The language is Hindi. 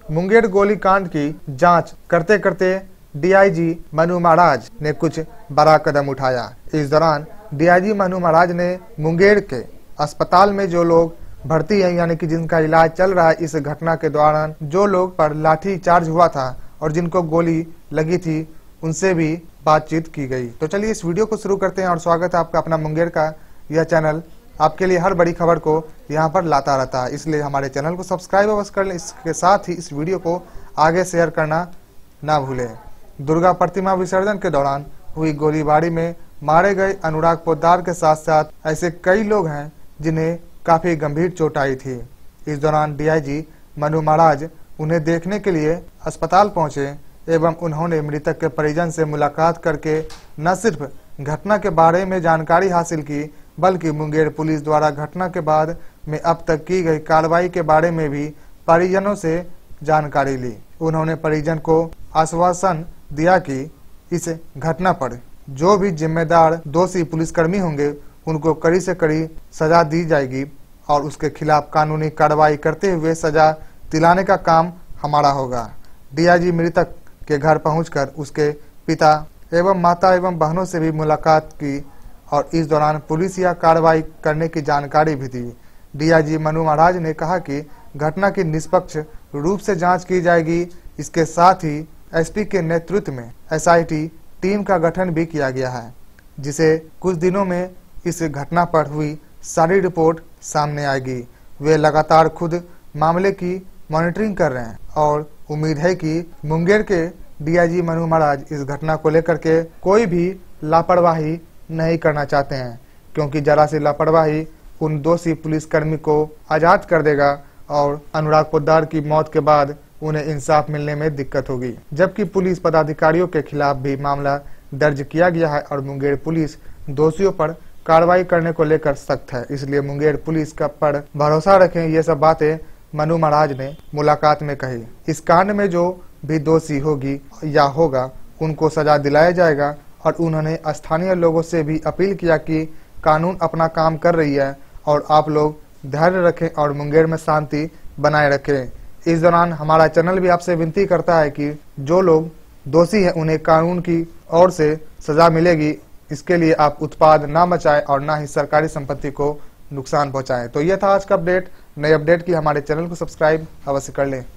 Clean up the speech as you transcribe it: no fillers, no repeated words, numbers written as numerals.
मुंगेर गोलीकांड की जांच करते करते डीआईजी मनु महाराज ने कुछ बड़ा कदम उठाया। इस दौरान डीआईजी मनु महाराज ने मुंगेर के अस्पताल में जो लोग भर्ती हैं, यानी कि जिनका इलाज चल रहा है, इस घटना के दौरान जो लोग पर लाठी चार्ज हुआ था और जिनको गोली लगी थी, उनसे भी बातचीत की गई। तो चलिए इस वीडियो को शुरू करते हैं और स्वागत है आपका अपना मुंगेर का यह चैनल आपके लिए हर बड़ी खबर को यहाँ पर लाता रहता है, इसलिए हमारे चैनल को सब्सक्राइब अवश्य कर लें। इसके साथ ही इस वीडियो को आगे शेयर करना ना भूलें। दुर्गा प्रतिमा विसर्जन के दौरान हुई गोलीबारी में मारे गए अनुराग पोद्दार के साथ साथ ऐसे कई लोग हैं जिन्हें काफी गंभीर चोट आई थी। इस दौरान डीआईजी मनु महाराज उन्हें देखने के लिए अस्पताल पहुंचे एवं उन्होंने मृतक के परिजन से मुलाकात करके न सिर्फ घटना के बारे में जानकारी हासिल की, बल्कि मुंगेर पुलिस द्वारा घटना के बाद में अब तक की गई कार्रवाई के बारे में भी परिजनों से जानकारी ली। उन्होंने परिजन को आश्वासन दिया कि इस घटना पर जो भी जिम्मेदार दोषी पुलिसकर्मी होंगे उनको कड़ी से कड़ी सजा दी जाएगी और उसके खिलाफ कानूनी कार्रवाई करते हुए सजा दिलाने का काम हमारा होगा। डीआईजी मृतक के घर पहुंचकर उसके पिता एवं माता एवं बहनों से भी मुलाकात की और इस दौरान पुलिस या कार्रवाई करने की जानकारी भी दी। डीआईजी मनु महाराज ने कहा कि घटना की निष्पक्ष रूप से जांच की जाएगी। इसके साथ ही एसपी के नेतृत्व में एसआईटी टीम का गठन भी किया गया है, जिसे कुछ दिनों में इस घटना पर हुई सारी रिपोर्ट सामने आएगी। वे लगातार खुद मामले की मॉनिटरिंग कर रहे हैं और उम्मीद है कि मुंगेर के डीआईजी मनु महाराज इस घटना को लेकर के कोई भी लापरवाही नहीं करना चाहते हैं, क्योंकि जरा सी लापरवाही उन दोषी पुलिसकर्मी को आजाद कर देगा और अनुराग पोद्दार की मौत के बाद उन्हें इंसाफ मिलने में दिक्कत होगी। जबकि पुलिस पदाधिकारियों के खिलाफ भी मामला दर्ज किया गया है और मुंगेर पुलिस दोषियों पर कार्रवाई करने को लेकर सख्त है, इसलिए मुंगेर पुलिस का पर भरोसा रखें। ये सब बातें मनु महाराज ने मुलाकात में कही। इस कांड में जो भी दोषी होगी या होगा उनको सजा दिलाया जाएगा और उन्होंने स्थानीय लोगों से भी अपील किया कि कानून अपना काम कर रही है और आप लोग धैर्य रखें और मुंगेर में शांति बनाए रखें। इस दौरान हमारा चैनल भी आपसे विनती करता है कि जो लोग दोषी हैं उन्हें कानून की ओर से सजा मिलेगी। इसके लिए आप उत्पाद ना मचाएं और ना ही सरकारी संपत्ति को नुकसान पहुंचाएं। तो यह था आज का अपडेट। नए अपडेट की हमारे चैनल को सब्सक्राइब अवश्य कर लें।